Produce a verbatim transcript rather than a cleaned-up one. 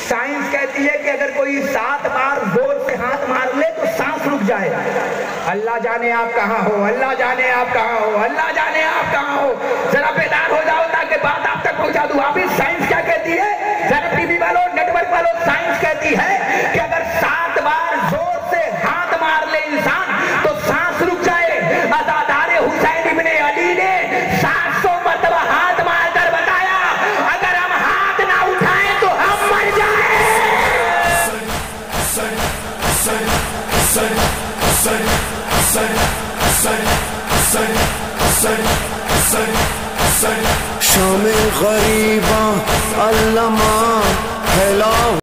Science कहती है कि अगर कोई सात बार जोर से हाथ मार ले तो सांस रुक जाए। अल्लाह जाने आप कहाँ हो, अल्लाह जाने आप कहाँ हो, अल्लाह जाने आप कहाँ हो। जरा बेदार हो जाओ ताकि बात आप तक पहुंचा दूं। आप साइंस क्या कहती है, जरा टीवी वालों, नेटवर्क वालों, साइंस कहती है कि अगर सात बार जोर से हाथ मार ले इंसान तो सांस रुक जाए। अज़ादारे हुसैन इब्ने अली ने सात सौ मरतबा हाथ मारकर बताया, अगर हम हाथ ना उठाएं तो हम मर जाए। शाम गरीबा अल्लामा फैला